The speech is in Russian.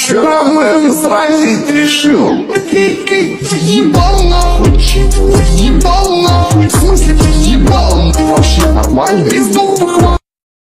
Вчера мы с вами решил. Ебал нахуй, ебал нахуй. В смысле ты ебал? Вообще нормально?